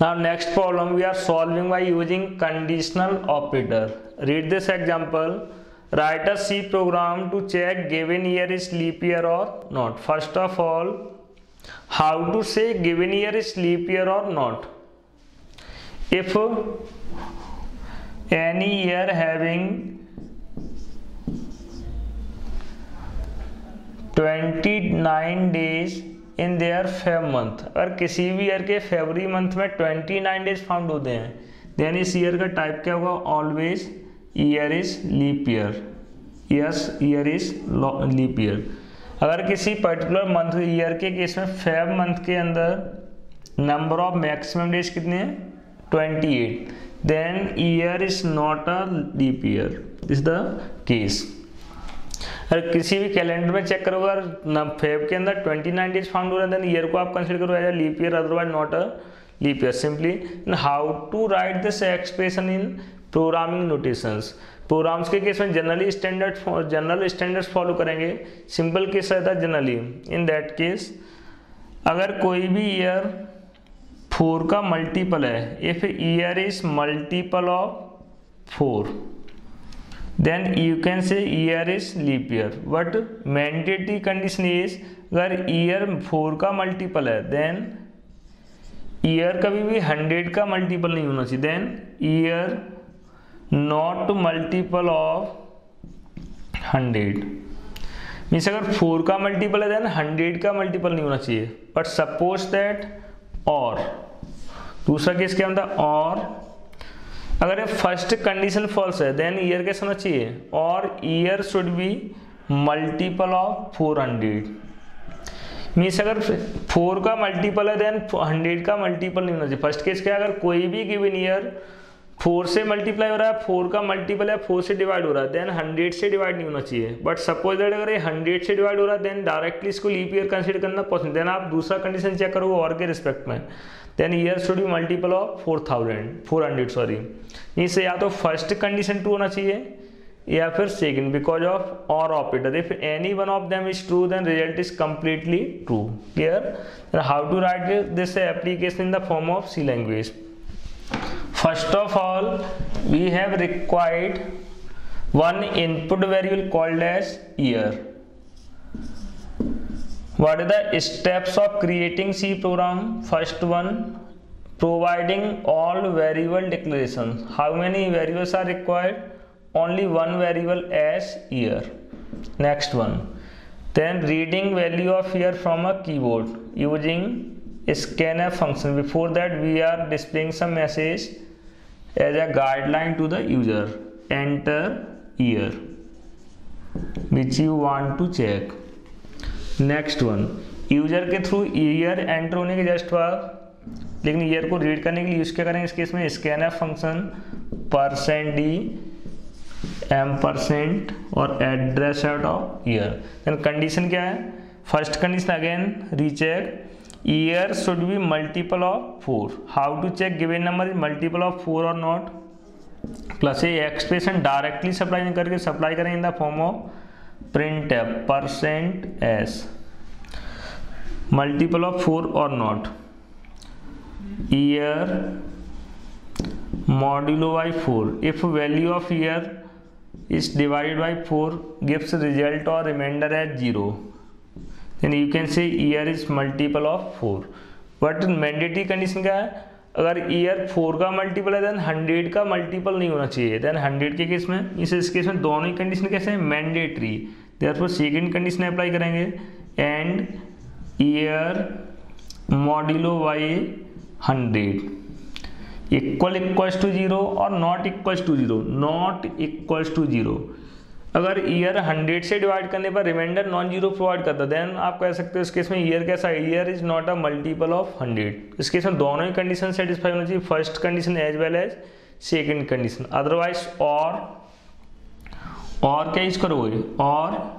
Now next problem we are solving by using conditional operator. Read this example. Write a C program to check given year is leap year or not. First of all, how to say given year is leap year or not? If any year having 29 days in their Feb month, अगर किसी भी year के फरवरी month में 29 days found होते हैं then इस year का type क्या होगा? Always year is leap year. Yes, year is leap year. अगर किसी पर्टिकुलर मंथ ईयर के केस में फेब मंथ के अंदर नंबर ऑफ मैक्सिमम डेज कितने हैं? 28, then year is not a leap year. Is the case. अगर किसी भी कैलेंडर में चेक करोगे अगर फेब के अंदर 29 डेज फाउंड हो रहे हैं देन ईयर को आप कंसीडर करो as a leap year, otherwise not a leap year. Simply how to write this expression in programming notations. Programs के केस में जनरल स्टैंडर्ड्स फॉलो करेंगे. सिंपल केस रहता है जनरली. इन दैट केस अगर कोई भी ईयर 4 का मल्टीपल है, if year is multiple of 4 then you can say year is leap year. But mandatory condition is अगर year 4 का मल्टीपल है then year कभी भी 100 का मल्टीपल नहीं होना चाहिए. then year not multiple of 100 means अगर 4 का मल्टीपल है then 100 का मल्टीपल नहीं होना चाहिए. बट सपोज दैट और दूसरा केस क्या होता है? और अगर ये फर्स्ट कंडीशन फॉल्स है देन ईयर कैसा होना चाहिए? और year should be multiple of 400. Means अगर 4 का मल्टीपल है देन 100 का मल्टीपल नहीं होना चाहिए. फर्स्ट केस क्या है? अगर कोई भी गिवन ईयर 4 से मल्टीप्लाई हो रहा है, 4 का मल्टीपल है 4 से डिवाइड हो रहा है देन 100 से डिवाइड नहीं होना चाहिए. बट सपोज दैट अगर ये 100 से डिवाइड हो रहा है देन डायरेक्टली इसको लीप ईयर कंसीडर करना पॉसिबल. देन आप दूसरा कंडीशन चेक करोगे और के रिस्पेक्ट में then year should be multiple of 400 sorry. इससे या तो फर्स्ट कंडीशन ट्रू होना चाहिए या फिर second because of or operator. If any one of them is true then result is completely true. Clear? How to write this application in the form of C language. First of all, we have required one input variable called as year. What are the steps of creating C program? First one, providing all variable declarations. How many variables are required? Only one variable as year. Next one, then reading value of year from a keyboard using scanf function. Before that, we are displaying some message as a guideline to the user. Enter year which you want to check. Next one, user के through year enter होने के just बाद लेकिन year को read करने के लिए use क्या करेंगे इस केस में? स्कैनफ फंक्शन %d % और address set of year. Then condition क्या है? First condition again recheck year should be multiple of 4. How to check given number is multiple of 4 or not? Plus ये expression directly supply करके supply करें in the form of printf %s multiple of 4 or not. Year modulo by 4 if value of year is divided by 4 gives result और remainder as 0. then you can say year is multiple of 4. but mandatory condition क्या है? अगर year 4 का multiple है then 100 का multiple नहीं होना चाहिए. देन 100 के केस में इस केस में दोनों ही कंडीशन कैसे हैं? Mandatory. Therefore second condition apply करेंगे and year modulo by 100 equals to 0 or not equals to 0. Not equals to 0 अगर ईयर 100 से डिवाइड करने पर रिमाइंडर नॉन जीरो प्रोवाइड करता देन आप कह सकते हो इस केस में ईयर कैसा है? Year is not a multiple of 100. इस केस में दोनों ही कंडीशन सेटिस्फाई होना चाहिए, first condition as well as second condition. Otherwise और क्या यूज करोगे? और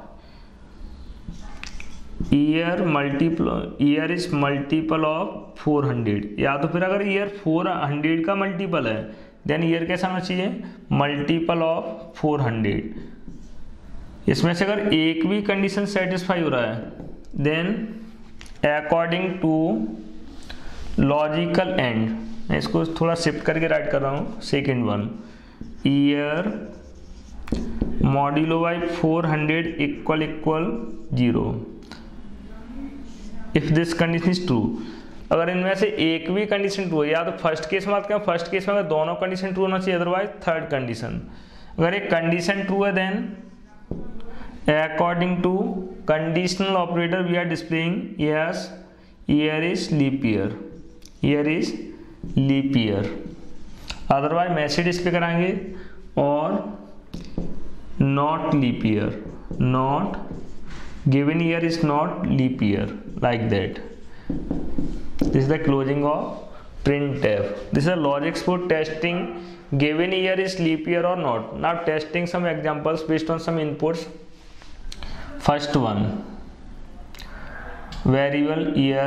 ईयर इज मल्टीपल ऑफ 400 या तो फिर अगर ईयर 400 का मल्टीपल है देन ईयर कैसा होना चाहिए? Multiple of 400. इसमें से अगर एक भी कंडीशन सेटिस्फाई हो रहा है then according to logical and मैं इसको थोड़ा शिफ्ट करके राइट कर रहा हूँ। Second one, year modulo by 400 equal 0। If this condition is true, अगर इनमें से एक भी कंडीशन ट्रू है, या तो फर्स्ट केस में बात करें, फर्स्ट केस में अगर दोनों कंडीशन ट्रू होना चाहिए, अदरवाइज थर्ड कंडीशन। अगर एक कंडीशन ट्रू है then according to conditional operator we are displaying yes year is leap year, year is leap year. Otherwise message इस पे कराएंगे और not leap year, not given year is not leap year, like that. This is the closing of printf. This is a logic for testing given year is leap year or not. Now testing some examples based on some inputs. First one, variable year,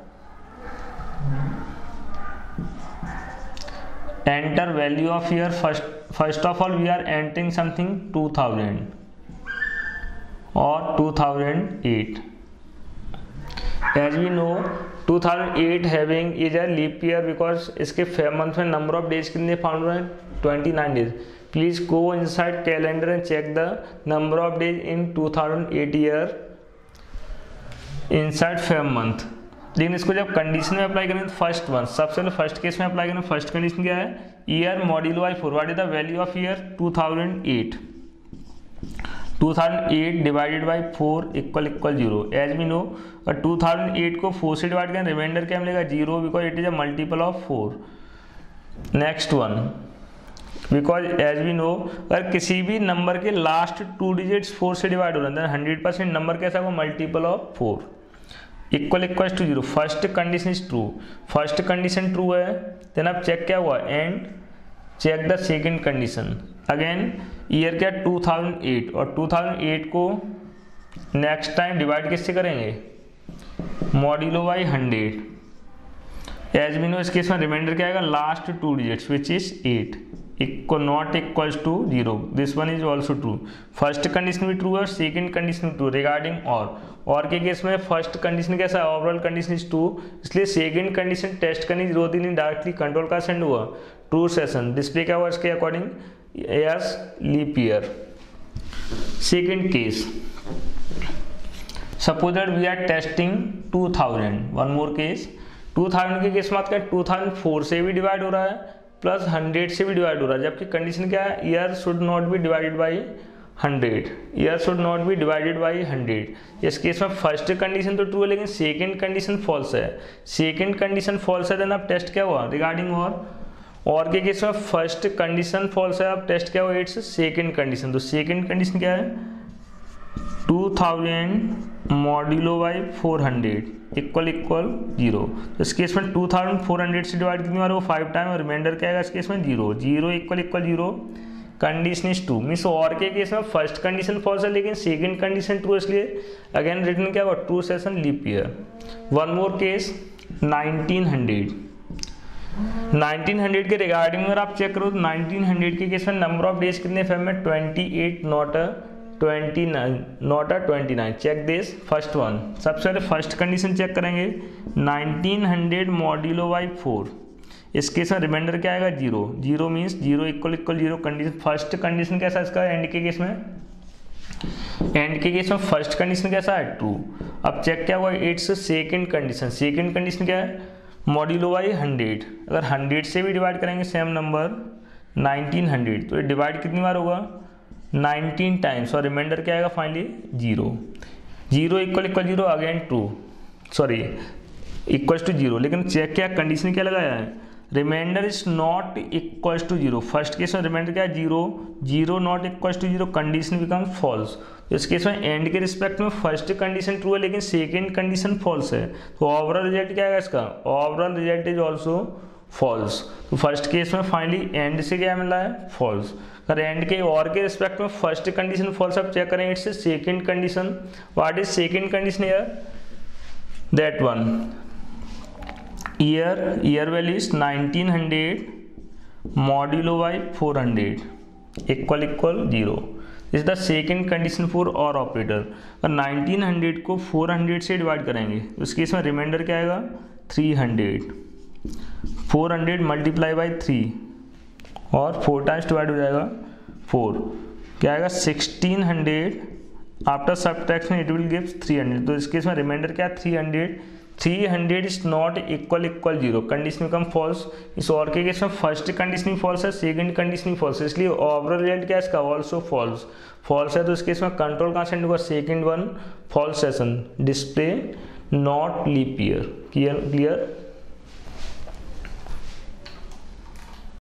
enter value of year. First of all we are entering something 2000 or 2008. As we know 2008 having is a leap year because इसके month में number of days कितने found हुए हैं, 29 days. Please go inside calendar and check the number of days in 2008 year inside 5 month. लेकिन इसको जब condition में apply करें तो फर्स्ट वन, सबसे पहले फर्स्ट केस में अप्लाई करें। फर्स्ट कंडीशन क्या है, year modulo by 4, what is the value of year 2008, 2008 divided by 4 equal 0। As we know 2008 को 4 से डिवाइड करें, रिमाइंडर क्या मिलेगा 0, because it is a multiple of 4। Next one, because as we know अगर किसी भी नंबर के लास्ट 2 डिजिट्स 4 से डिवाइड हो रहे हैं 100% नंबर कैसा होगा, multiple of 4, equal 0। First condition is true, first condition true है, देन अब चेक क्या हुआ and check the second condition. Again year क्या 2008 और 2008 को नेक्स्ट टाइम डिवाइड किससे करेंगे, modulo by 100। As we know इस केस में रिमाइंडर क्या आएगा, last 2 digits which is 8, equal not equals to 0। This one is also true. First condition भी ट्रू है और सेकेंड कंडीशन भी ट्रू। रिगार्डिंग और के केस में फर्स्ट कंडीशन कैसा है, ओवरऑल कंडीशन इज ट्रू, इसलिए सेकेंड कंडीशन टेस्ट करने की जरूरत ही नहीं, डायरेक्टली कंट्रोल का सेंड हुआ ट्रू सेशन। डिस्प्ले क्या हुआ इसके according, yes leap year. Second case, suppose that we are testing 2000, one more case. 2000 के केस में बात करें 2004 से भी डिवाइड हो रहा है प्लस 100 से भी डिवाइड हो रहा है, जबकि कंडीशन क्या है, year should not be divided by 100, year should not be divided by 100। इस केस में फर्स्ट कंडीशन तो ट्रू है लेकिन सेकेंड कंडीशन फॉल्स है, सेकेंड कंडीशन फॉल्स है, देन अब टेस्ट क्या हुआ रिगार्डिंग और के केस में फर्स्ट कंडीशन फॉल्स है, अब टेस्ट क्या हुआ, इट्स सेकेंड कंडीशन। तो सेकेंड कंडीशन क्या है, 2000 मॉड्यूलो बाई 400 इक्वल 0। तो इस केस में 2400 से डिवाइड कितनी बार, वो 5 टाइम, और रिमाइंडर क्या आएगा इस केस में 0, 0 equal 0। Condition is true, means or के केस में फर्स्ट कंडीशन फॉल्स है लेकिन सेकेंड कंडीशन ट्रू, इसलिए अगेन रिटर्न क्या हुआ, true session leap year. One more case 1900 के रिगार्डिंग अगर आप चेक करो तो 1900 के केस में नंबर ऑफ डेज कितने फैम में, 28 not 29। Check this first one. सबसे पहले फर्स्ट कंडीशन चेक करेंगे, 1900 मॉड्यूलो बाई 4, इस केस में रिमाइंडर क्या आएगा 0, 0 means 0 equal 0। Condition first condition कैसा है इसका, एंड के केस में, एंड के केस में फर्स्ट कंडीशन कैसा है, ट्रू। अब चेक क्या हुआ, it's second condition. Second condition क्या है, मॉड्यूलो बाई 100। अगर 100 से भी डिवाइड करेंगे सेम नंबर 1900, तो ये डिवाइड कितनी बार होगा, 19 टाइम्स, और रिमाइंडर क्या आएगा finally 0, 0 equal 0, again true, sorry equals to 0। लेकिन चेक क्या कंडीशन क्या लगाया है, remainder is not equals to 0। First case में रिमाइंडर क्या है 0, 0 not equals to 0, condition become false. तो इस केस में एंड के रिस्पेक्ट में फर्स्ट कंडीशन ट्रू है लेकिन सेकेंड कंडीशन फॉल्स है, तो ओवरऑल रिजल्ट क्या आएगा इसका, overall result is also false. तो फर्स्ट केस में फाइनली एंड से क्या मिल रहा है, फॉल्स। अगर एंड के और के रिस्पेक्ट में फर्स्ट कंडीशन फॉल्स, अब चेक करें it's second condition. What is second condition here, that one, year value is 1900 modulo by 400 equal 0 is the second condition for or operator. अगर 1900 को 400 से डिवाइड करेंगे तो इस केस में रिमाइंडर क्या आएगा 300, 400 मल्टीप्लाई बाई 3 और 4 टाइम्स डिवाइड हो जाएगा 4, क्या आएगा 1600, after subtraction it will give 300। तो इस केस में रिमाइंडर क्या है 300, 300 is not equal 0, condition become false. इस और के केस में फर्स्ट कंडीशन फॉल्स है, सेकंड कंडीशन फॉल्स है, इसलिए ओवरऑल रिजल्ट क्या है इसका ऑल्सो फॉल्स। फॉल्स है तो इस केस में कंट्रोल कहाँ सेंड होगा, second one false session, display not leap year. Clear.